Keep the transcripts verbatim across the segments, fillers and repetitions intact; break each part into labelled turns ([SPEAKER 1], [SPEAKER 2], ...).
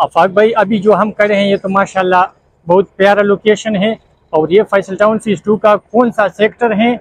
[SPEAKER 1] आफाक भाई, अभी जो हम कर रहे हैं ये तो माशाल्लाह बहुत प्यारा लोकेशन है। और ये फैसल टाउन फेज टू का कौन सा सेक्टर है?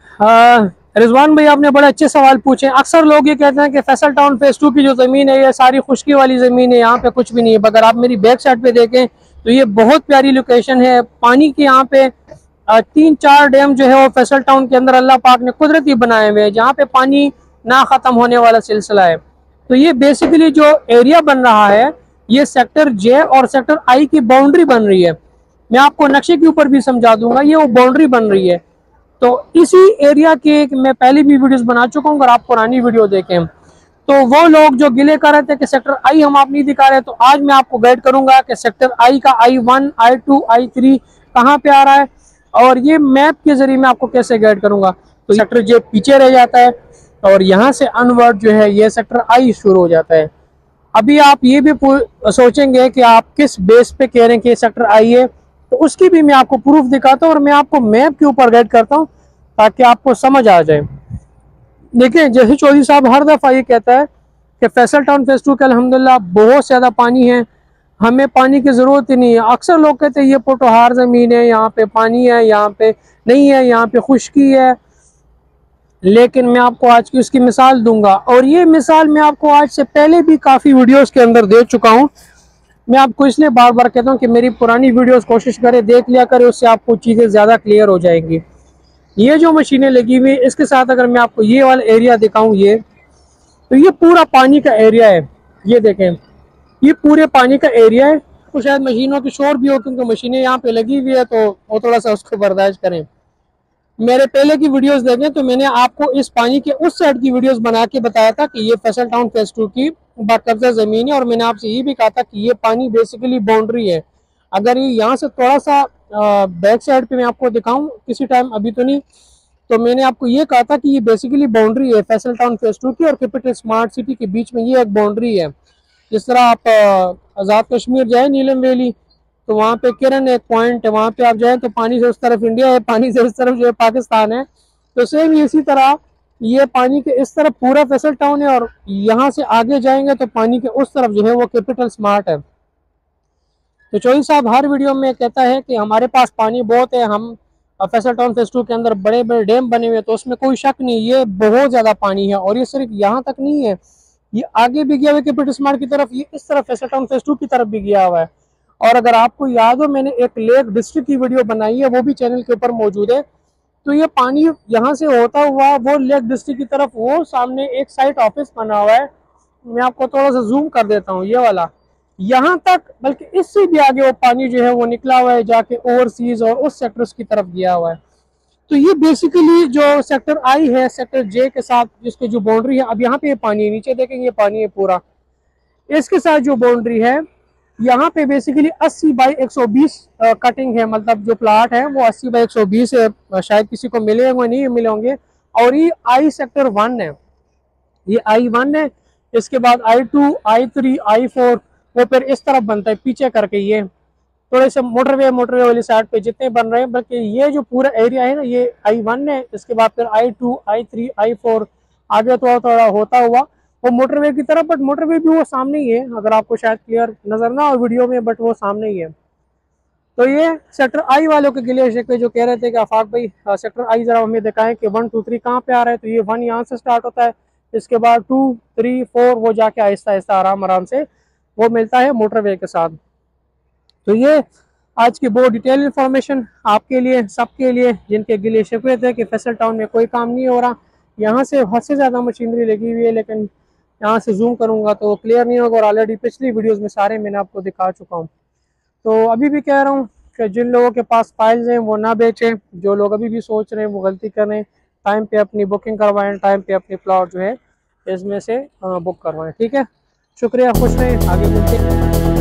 [SPEAKER 2] रिजवान भाई, आपने बड़े अच्छे सवाल पूछे। अक्सर लोग ये कहते हैं कि फैसल टाउन फेज टू की जो ज़मीन है ये सारी खुश्की वाली ज़मीन है, यहाँ पे कुछ भी नहीं है। अगर आप मेरी बैक साइड पे देखें तो ये बहुत प्यारी लोकेशन है। पानी के यहाँ पे तीन चार डैम जो है वो फैसल टाउन के अंदर अल्लाह पाक ने कुदरती बनाए हुए हैं, जहाँ पे पानी ना ख़त्म होने वाला सिलसिला है। तो ये बेसिकली जो एरिया बन रहा है ये सेक्टर जे और सेक्टर आई की बाउंड्री बन रही है। मैं आपको नक्शे के ऊपर भी समझा दूंगा, ये वो बाउंड्री बन रही है। तो इसी एरिया के मैं पहले भी वीडियोस बना चुका हूँ, अगर आप पुरानी वीडियो देखें तो वो लोग जो गिले कर रहे थे कि सेक्टर आई हम आप नहीं दिखा रहे, तो आज मैं आपको गाइड करूंगा कि सेक्टर आई का I one I two I three कहाँ पे आ रहा है, और ये मैप के जरिए मैं आपको कैसे गाइड करूंगा। तो सेक्टर जे पीछे रह जाता है और यहाँ से अनवर्ड जो है ये सेक्टर आई शुरू हो जाता है। अभी आप ये भी सोचेंगे कि आप किस बेस पे कह रहे हैं कि सेक्टर आई है, तो उसकी भी मैं आपको प्रूफ दिखाता हूँ और मैं आपको मैप के ऊपर गाइड करता हूँ ताकि आपको समझ आ जाए। देखिए, जैसे चौधरी साहब हर दफ़ा ये कहता है कि फैसल टाउन फेज टू के अल्हम्दुलिल्लाह बहुत ज़्यादा पानी है, हमें पानी की ज़रूरत ही नहीं है। अक्सर लोग कहते हैं ये पोटोहार ज़मीन है, यहाँ पे पानी है, यहाँ पे नहीं है, यहाँ पे खुश्की है। लेकिन मैं आपको आज की उसकी मिसाल दूंगा, और ये मिसाल मैं आपको आज से पहले भी काफ़ी वीडियोस के अंदर दे चुका हूँ। मैं आपको इसलिए बार बार कहता हूँ कि मेरी पुरानी वीडियोस कोशिश करें, देख लिया करें, उससे आपको चीज़ें ज़्यादा क्लियर हो जाएंगी। ये जो मशीनें लगी हुई, इसके साथ अगर मैं आपको ये वाला एरिया दिखाऊँ, ये तो ये पूरा पानी का एरिया है। ये देखें, ये पूरे पानी का एरिया है। तो शायद मशीनों की शोर भी हो क्योंकि मशीनें यहाँ पे लगी हुई है, तो वो थोड़ा सा उसको बर्दाश्त करें। मेरे पहले की वीडियोस देखें तो मैंने आपको इस पानी के उस साइड की वीडियोस बना के बताया था कि ये फैसल टाउन फेज टू की बाकब्जा ज़मीन है, और मैंने आपसे ये भी कहा था कि ये पानी बेसिकली बाउंड्री है। अगर ये यहाँ से थोड़ा सा बैक साइड पे मैं आपको दिखाऊं किसी टाइम, अभी तो नहीं, तो मैंने आपको ये कहा था कि ये बेसिकली बाउंड्री है फैसल टाउन फेज टू की और कैपिटल स्मार्ट सिटी के बीच में ये एक बाउंड्री है। जिस तरह आप आज़ाद कश्मीर जाए नीलम वैली, तो वहाँ पे किरण एक पॉइंट है, वहाँ पे आप जाएं तो पानी से उस तरफ इंडिया है, पानी से उस तरफ जो है पाकिस्तान है। तो सेम इसी तरह ये पानी के इस तरफ पूरा फैसल टाउन है, और यहाँ से आगे जाएंगे तो पानी के उस तरफ जो है वो कैपिटल स्मार्ट है। तो चौधरी साहब हर वीडियो में कहता है कि हमारे पास पानी बहुत है, हम फैसल टाउन फेज टू के अंदर बड़े बड़े डैम बने हुए, तो उसमें कोई शक नहीं, ये बहुत ज़्यादा पानी है। और ये सिर्फ यहाँ तक नहीं है, ये आगे भी गया हुआ है कैपिटल स्मार्ट की तरफ, ये इस तरफ फैसल टाउन फेज टू की तरफ भी गया हुआ है। और अगर आपको याद हो, मैंने एक लेक डिस्ट्रिक्ट की वीडियो बनाई है, वो भी चैनल के ऊपर मौजूद है। तो ये पानी यहाँ से होता हुआ वो लेक डिस्ट्रिक्ट की तरफ, वो सामने एक साइट ऑफिस बना हुआ है, मैं आपको थोड़ा सा जूम कर देता हूँ, ये वाला, यहाँ तक, बल्कि इससे भी आगे वो पानी जो है वो निकला हुआ है, जाके ओवरसीज और उस सेक्टर्स की तरफ गया हुआ है। तो ये बेसिकली जो सेक्टर आई है सेक्टर जे के साथ जिसकी जो बाउंड्री है, अब यहाँ पे ये पानी है, नीचे देखेंगे पानी है पूरा, इसके साथ जो बाउंड्री है यहाँ पे बेसिकली अस्सी बाई एक सौ बीस कटिंग है, मतलब जो प्लाट है वो अस्सी बाई एक सौ बीस है। शायद किसी को मिले होंगे, नहीं मिले होंगे। और ये आई सेक्टर वन है, ये आई वन है। इसके बाद I two I three I four वो फिर इस तरफ बनता है पीछे करके, ये थोड़े से मोटरवे मोटरवे वाली साइड पे जितने बन रहे हैं, बल्कि ये जो पूरा एरिया है ना ये आई वन है। इसके बाद फिर I two I three I four आगे थोड़ा थोड़ा होता हुआ वो मोटरवे की तरफ, बट मोटरवे भी वो सामने ही है, अगर आपको शायद क्लियर नजर ना हो वीडियो में, बट वो सामने ही है। तो ये सेक्टर आई वालों के गिले शिकवे जो कह रहे थे कि आफाक भाई सेक्टर आई जरा हमें दिखाएं कि वन टू थ्री कहाँ पे आ रहा है, तो ये वन यहाँ से स्टार्ट होता है, इसके बाद टू थ्री फोर वो जाके आहिस्ता आहिस्ता आराम आराम से वो मिलता है मोटरवे के साथ। तो ये आज की बहुत डिटेल इंफॉर्मेशन आपके लिए, सबके लिए जिनके गिले शिकवे थे कि फैसल टाउन में कोई काम नहीं हो रहा, यहाँ से हद से ज़्यादा मशीनरी लगी हुई है, लेकिन यहाँ से जूम करूँगा तो क्लियर नहीं होगा, और ऑलरेडी पिछली वीडियोस में सारे मैंने आपको दिखा चुका हूँ। तो अभी भी कह रहा हूँ कि जिन लोगों के पास फाइल्स हैं वो ना बेचें, जो लोग अभी भी सोच रहे हैं वो गलती करें, टाइम पे अपनी बुकिंग करवाएं, टाइम पे अपनी प्लॉट जो है इसमें से बुक करवाएं। ठीक है, शुक्रिया, खुश रहें, आगे मिलते हैं।